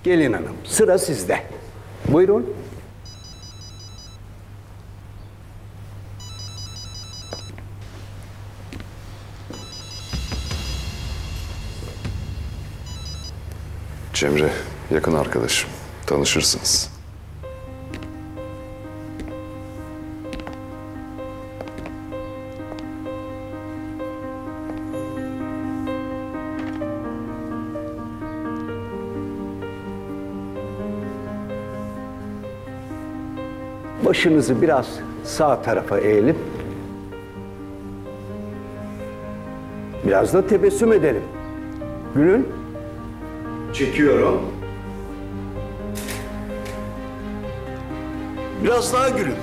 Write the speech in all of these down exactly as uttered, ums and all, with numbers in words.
Gelin hanım, sıra sizde. Buyurun. Cemre, yakın arkadaşım. Tanışırsınız. Başınızı biraz sağ tarafa eğelim. Biraz da tebessüm edelim. Gülün. Çekiyorum. Biraz daha gülün.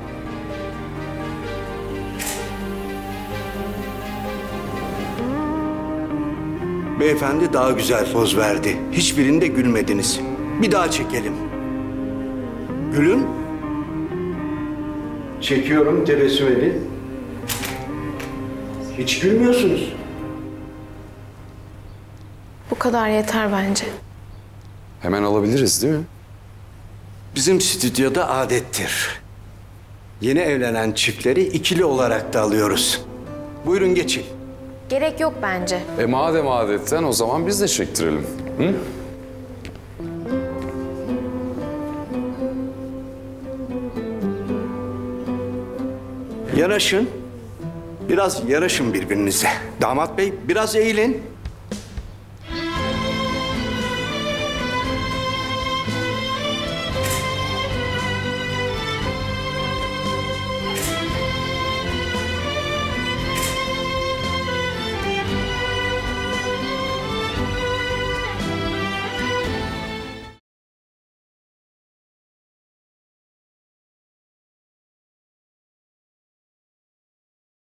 Beyefendi daha güzel poz verdi. Hiçbirinde gülmediniz. Bir daha çekelim. Gülün. Çekiyorum, tebessüm edin. Hiç gülmüyorsunuz. Bu kadar yeter bence. Hemen alabiliriz değil mi? Bizim stüdyoda adettir. Yeni evlenen çiftleri ikili olarak da alıyoruz. Buyurun geçin. Gerek yok bence. E madem adetten o zaman biz de çektirelim. Hı? Yanaşın. Biraz yanaşın birbirinize. Damat bey biraz eğilin.